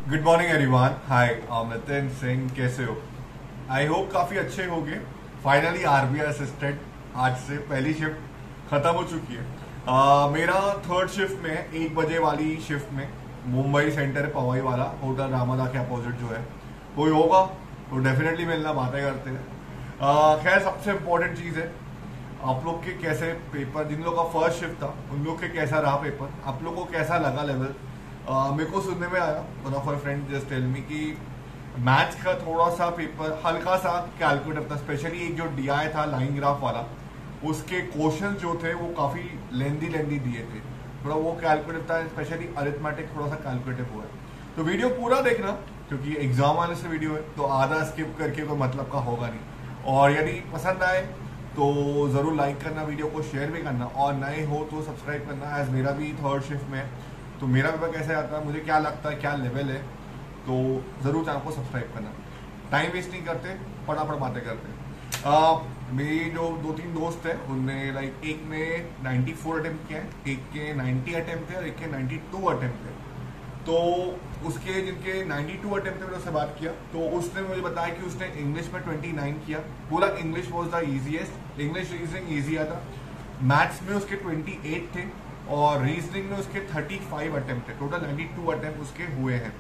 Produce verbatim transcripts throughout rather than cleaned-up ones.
Good morning everyone. Hi, Nitin Singh, कैसे हो? I hope काफी अच्छे होंगे। फाइनली आरबीआई असिस्टेंट आज से पहली शिफ्ट खत्म हो चुकी है। uh, मेरा थर्ड शिफ्ट में एक बजे वाली शिफ्ट में मुंबई सेंटर पवई वाला होटल रामादा के अपोजिट जो है कोई होगा तो डेफिनेटली मिलना, बातें करते हैं। uh, खैर सबसे इम्पोर्टेंट चीज है आप लोग के कैसे पेपर, जिन लोगों का फर्स्ट शिफ्ट था उन लोग के कैसा रहा पेपर, आप लोग को कैसा लगा लेवल। Uh, मेरे को सुनने में आया, one of our friend just tell me कि मैथ्स का थोड़ा सा पेपर हल्का सा कैलकुलेटर था, स्पेशली एक जो डीआई था लाइन ग्राफ वाला, उसके क्वेश्चन जो थे वो काफी लेंदी लेंदी दिए थे, थोड़ा वो कैलकुलेटिव था, स्पेशली अरिथमेटिक थोड़ा सा कैलकुलेटिव हुआ है। तो वीडियो पूरा देखना क्योंकि एग्जाम वाले से वीडियो है तो आधा स्किप करके कोई मतलब का होगा नहीं। और यदि पसंद आए तो जरूर लाइक करना, वीडियो को शेयर भी करना, और नए हो तो सब्सक्राइब करना। एज मेरा भी थर्ड शिफ्ट में तो मेरा पेपर कैसे आता है, मुझे क्या लगता है, क्या लेवल है, तो जरूर चैनल को सब्सक्राइब करना। टाइम वेस्ट नहीं करते, फटाफट बातें करते। मेरी जो दो तीन दोस्त हैं उनने लाइक एक ने चौरानवे अटेम्प्ट किया है, एक के नब्बे अटेम्प्ट थे और एक के बानवे अटेम्प्ट थे। तो उसके जिनके बानवे अटेम्प्ट थे मैंने उससे बात किया तो उसने मुझे बताया कि उसने इंग्लिश में उनतीस किया, बोला English was the easiest, English reasoning easy आता। मैथ्स में उसके अट्ठाईस थे और रीजनिंग में उसके पैंतीस अटेम्प्ट थे, टोटल बानवे अटेम्प्ट उसके हुए हैं।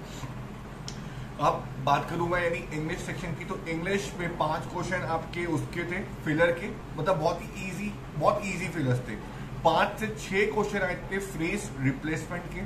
अब बात करूं मैं यानी इंग्लिश सेक्शन की, तो इंग्लिश में पांच क्वेश्चन आपके उसके थे फिलर के, मतलब बहुत ही इजी, बहुत इजी फिलर्स थे। पांच से छह क्वेश्चन आए थे फ्रेज रिप्लेसमेंट के,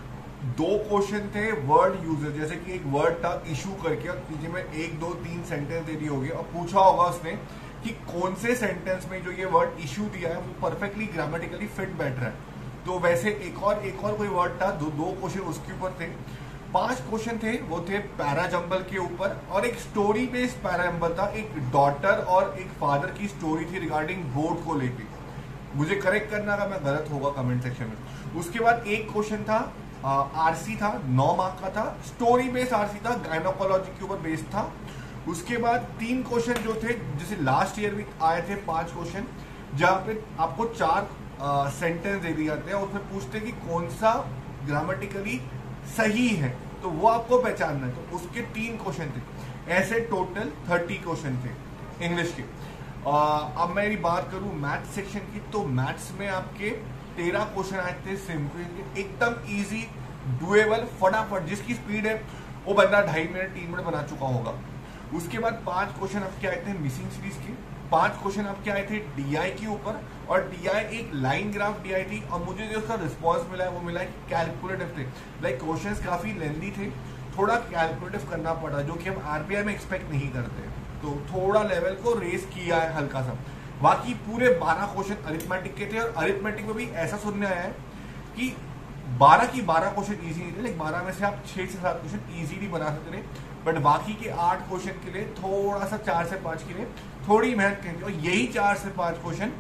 दो क्वेश्चन थे वर्ड यूजेस, जैसे कि एक वर्ड था इशू करके और पीछे में एक दो तीन सेंटेंस दे दी होगी और पूछा होगा उसने कि कौन से सेंटेंस में जो ये वर्ड इशू दिया है वो परफेक्टली ग्रामेटिकली फिट बैठ रहा है। तो वैसे एक और एक और कोई वर्ड था, दो दो क्वेश्चन उसके ऊपर थे। पांच क्वेश्चन थे वो थे पैराजंबल के ऊपर और एक स्टोरी बेस्ड पैराजंबल था, एक डॉटर और एक फादर की स्टोरी थी रिगार्डिंग बोर्ड को लेके। मुझे करेक्ट करना अगर मैं गलत होगा कमेंट सेक्शन में। उसके बाद एक क्वेश्चन था आरसी था, नौ मार्क का था, स्टोरी बेस्ड आरसी था, गायनोकोलॉजी के ऊपर बेस्ड था। उसके बाद तीन क्वेश्चन जो थे जैसे लास्ट ईयर भी आए थे पांच क्वेश्चन, जहां पे आपको चार सेंटेंस uh, दे दिए जाते हैं और उसमें पूछते हैं कि कौन सा ग्रामेटिकली सही है, तो वो आपको पहचानना है। तो उसके तीन क्वेश्चन थे, ऐसे टोटल तीस क्वेश्चन थे इंग्लिश के। uh, अब मेरी बात करूं मैथ्स सेक्शन की, तो मैथ्स में आपके तेरह क्वेश्चन आए थे सिंपल, एकदम इजी, डुएबल, फटाफट, जिसकी स्पीड है वो बंदा ढाई मिनट तीन मिनट बना चुका होगा। उसके बाद पांच क्वेश्चन आपके आए थे मिसिंग सीरीज के, पांच क्वेश्चन आपके आए थे डीआई के ऊपर, और डीआई एक लाइन ग्राफ डीआई थी और मुझे जो उसका रिस्पांस मिला है वो मिला है कैलकुलेटिव थे। लाइक क्वेश्चंस काफी लेंदी थे, थोड़ा कैलकुलेटिव करना पड़ा जो कि हम आरबीआई में एक्सपेक्ट नहीं करते, तो थोड़ा लेवल को रेस किया है हल्का सा। बाकी पूरे बारह क्वेश्चन अरिथमेटिक के थे और अरिथमेटिक में भी ऐसा सुनने आया है कि बारह की बारह क्वेश्चन इजी नहीं थे, लेकिन बारह में से आप छह से सात क्वेश्चन इजीली बना सकते थे, बट बाकी के आठ क्वेश्चन के लिए थोड़ा सा, चार से पांच के लिए थोड़ी मेहनत करनी, और यही चार से पांच क्वेश्चन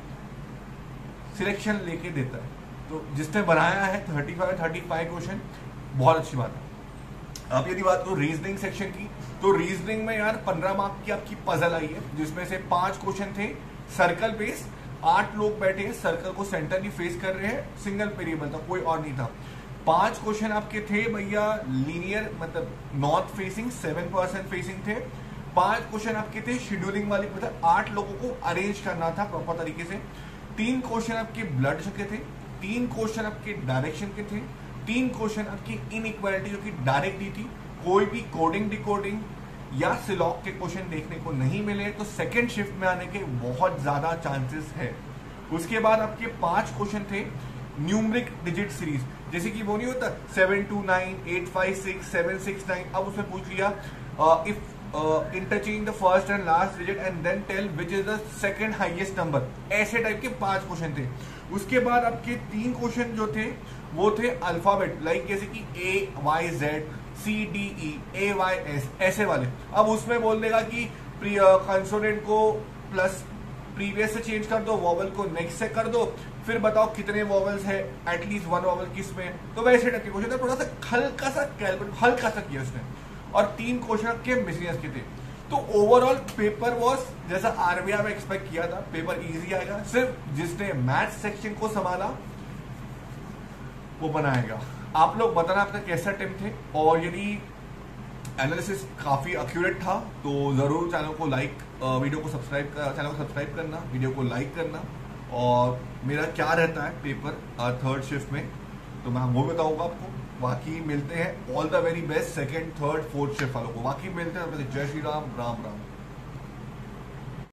सिलेक्शन लेके देता है। तो जिसने बनाया है पैंतीस पैंतीस क्वेश्चन, बहुत अच्छी बात है। अब यदि बात करूं रीजनिंग सेक्शन की, तो रीजनिंग में यार पंद्रह मार्क की आपकी पजल आई है, जिसमें से पांच क्वेश्चन थे सर्कल बेस, आठ लोग बैठे हैं सर्कल को सेंटरली फेस कर रहे हैं, सिंगल वेरिएबल था, कोई और नहीं था। पांच क्वेश्चन आपके थे भैया लीनियर, मतलब north facing, seven percent facing थे। पांच क्वेश्चन आपके थे शेड्यूलिंग वाली, मतलब आठ लोगों को अरेंज करना था प्रॉपर तरीके से। तीन क्वेश्चन आपके ब्लड के थे, तीन क्वेश्चन आपके डायरेक्शन के थे, तीन क्वेश्चन आपकी इनइक्वालिटी जो कि डायरेक्ट दी थी। कोई भी कोडिंग डिकोडिंग या सिलॉक के क्वेश्चन देखने को नहीं मिले तो सेकेंड शिफ्ट में आने के बहुत ज्यादा चांसेस है। उसके बाद आपके पांच क्वेश्चन थे न्यूमरिक डिजिट सीरीज, जैसे कि वो नहीं होता seven two nine, eight five six, seven six nine, अब उसमें पूछ लिया if interchange the first and last digit and then tell which is the second highest number, ऐसे टाइप के पांच क्वेश्चन थे। उसके बाद आपके तीन क्वेश्चन जो थे वो थे अल्फाबेट, लाइक जैसे कि A Y Z, C D E, A Y S, ऐसे वाले। अब उसमें बोल देगा कि कंसोनेंट को प्लस प्रीवियस से चेंज कर दो, वॉवल को नेक्स्ट से कर दो, फिर बताओ कितने वॉवल्स है, एटलीस्ट वन वॉवल किस में, तो वैसे टाइप के क्वेश्चन, थोड़ा सा हल्का सा कैलकुलेट हल्का सा किया उसने। और तीन क्वेश्चन के मिसलिनियस के थे। तो ओवरऑल पेपर वॉज जैसा आरबीआई में एक्सपेक्ट किया था, पेपर इजी आएगा, सिर्फ जिसने मैथ्स सेक्शन को संभाला वो बनाएगा। आप लोग बताना आपका कैसा अटेम्प्ट थे, और यदि एनालिसिस काफी एक्यूरेट था, तो जरूर चैनल को लाइक, वीडियो को सब्सक्राइब कर चैनल को सब्सक्राइब करना, वीडियो को लाइक करना। और मेरा क्या रहता है पेपर थर्ड शिफ्ट में, तो मैं वो बताऊंगा आपको। बाकी मिलते हैं, all the very best second third fourth shift वालों को। बाकी मिलते हैं, जय श्री राम, राम राम।